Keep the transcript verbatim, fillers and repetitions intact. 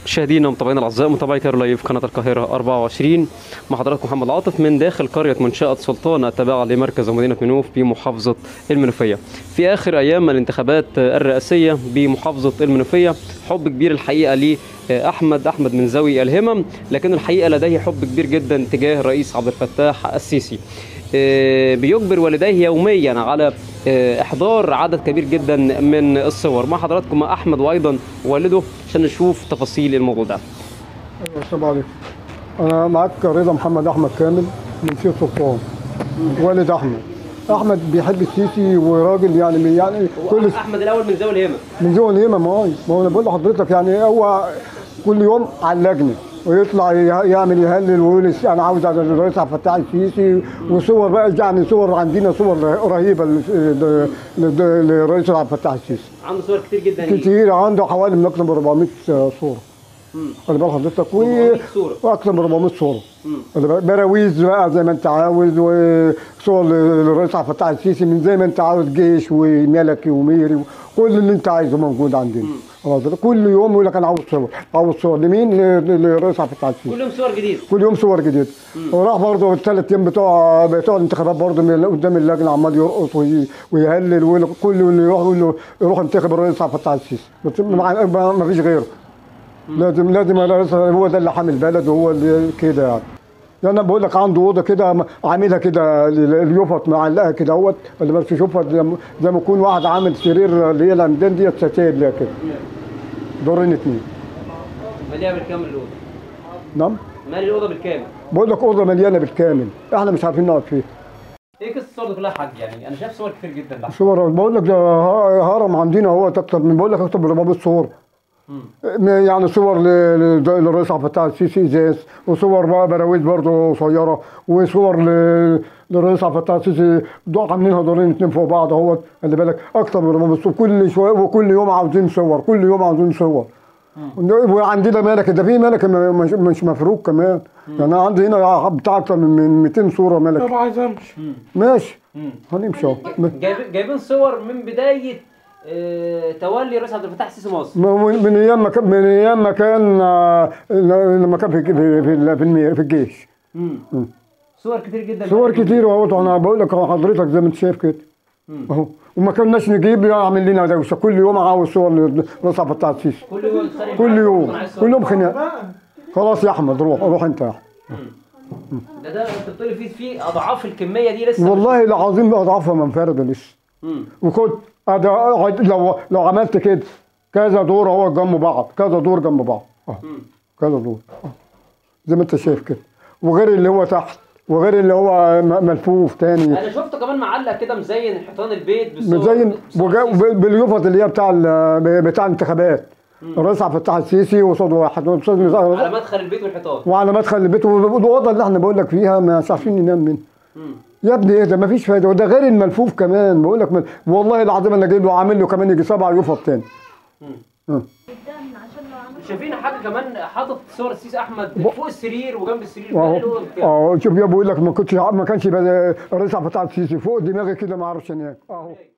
مشاهدينا ومتابعينا الاعزاء، متابعي كايرو لايف قناه القاهره أربعة وعشرين، مع حضراتكم محمد عاطف من داخل قريه منشاه سلطان التابعه لمركز ومدينه منوف بمحافظه المنوفيه. في اخر ايام الانتخابات الرئاسيه بمحافظه المنوفيه، حب كبير الحقيقه ليه احمد احمد من ذوي الهمم، لكن الحقيقه لديه حب كبير جدا تجاه الرئيس عبد الفتاح السيسي. بيجبر والديه يوميا على احضار عدد كبير جدا من الصور. مع حضراتكم مع احمد وايضا والده عشان نشوف تفاصيل الموضوع ده. السلام عليكم. انا معاك رضا محمد احمد كامل من سير سلطان، والد احمد. احمد بيحب السيسي وراجل يعني يعني كل احمد الاول من ذوي الهمم. من ذوي الهمم اه ما هو انا بقول لحضرتك يعني هو كل يوم على اللجنه ويطلع يعمل يهلل ويقول انا عاوز الرئيس عبد الفتاح السيسي، وصور بقى يعني صور عندنا صور رهيبه للرئيس عبد الفتاح السيسي. عنده صور كتير جدا. كتير، عنده حوالي من اكثر من أربعمائة صوره. خلي بال حضرتك، واكثر من أربعمائة صوره. براويز بقى زي ما انت عاوز، وصور للرئيس عبد الفتاح السيسي من زي ما انت عاوز، جيش وملكي وميري وكل اللي انت عايزه موجود عندنا. كل يوم يقول لك انا عاوز صور، عاوز صور لمين؟ للرئيس عبد الفتاح السيسي. كل يوم صور جديده. كل يوم صور جديده. وراح برضه الثلاث ايام بتوع بتوع الانتخابات برضه من قدام اللجنه عمال يرقص ويهلل، وكل اللي يروح يقول له يروح انتخب الرئيس عبد الفتاح السيسي، ما فيش غيره. لازم لازم الرئيس هو ده اللي حامل البلد، وهو اللي كده يعني. انا بقول لك عنده اوضه كده عاملها كده اليوفط معلقه كده اهوت، اللي بس تشوفها زي ما يكون واحد عامل سرير اللي هي العمدان ديت ستاير ليها كده. دورين اتنين. مليانه بالكامل الاوضه. نعم؟ مالي الاوضه بالكامل. بقول لك اوضه مليانه بالكامل، احنا مش عارفين نقعد فيها. ايه قصه الصور دي كلها يا حاج؟ يعني انا شايف صور كتير جدا ده. صور بقول لك ده هرم عندنا اهوت، اكتر من بقول لك اكتر من أربعمائة صور. يعني صور للرئيس عبد الفتاح السيسي ازاز، وصور بقى براويز برضه قصيره، وصور للرئيس عبد الفتاح السيسي عاملينها دورين اتنين فوق بعض اهوت. خلي بالك اكتر من أربعمائة صور كل شويه، وكل يوم عاوزين صور، كل يوم عاوزين صور. وعندنا ملكه، ده في ملكه مش مفروك كمان. يعني انا عندي هنا بتاع اكتر من مئتين صوره ملكه. طب عايز امشي. ماشي هنمشي اهو. جايبين صور من بدايه اه تولي الرئيس عبد الفتاح السيسي مصر، من ايام ما كان من ايام ما كان لما كان في في في, في الجيش. امم صور كتير جدا. صور كتير اهو. انا بقول لك حضرتك زي ما انت شايف كده اهو. وما كناش نجيب يعمل لنا دوشه، كل يوم عاوز صور للرئيس عبد الفتاح السيسي. كل يوم كل يوم كل يوم خناق. خلاص يا احمد روح روح انت يا احمد. ده ده انت بتقولي فيه في اضعاف الكميه دي لسه. والله العظيم اضعافها منفرده لسه. وكنت لو لو عملت كده كذا دور اهو جنب بعض، كذا دور جنب بعض اه كذا دور اه زي ما انت شايف كده، وغير اللي هو تحت، وغير اللي هو ملفوف تاني. انا شفته كمان معلق كده مزين حيطان البيت بالصور، مزين باليوفط اللي هي بتاع بتاع الانتخابات. الرئيس عبد الفتاح السيسي وصاد واحد على مدخل البيت والحيطان، وعلى مدخل البيت والاوضه اللي احنا بقول لك فيها مش عارفين ننام منها. يا ابني ايه ده؟ مفيش فايده، وده غير الملفوف كمان. بقول لك من... والله العظيم انا جايب له عامل له كمان يجي سبع يوفط تاني. امم شايفين حاجه كمان حاطط صور السيسي احمد فوق السرير وجنب السرير. اه شوف يا بقول لك ما كنتش ما كانش الرئيس عبد الفتاح السيسي فوق دماغي كده ما اعرفش انام اهو.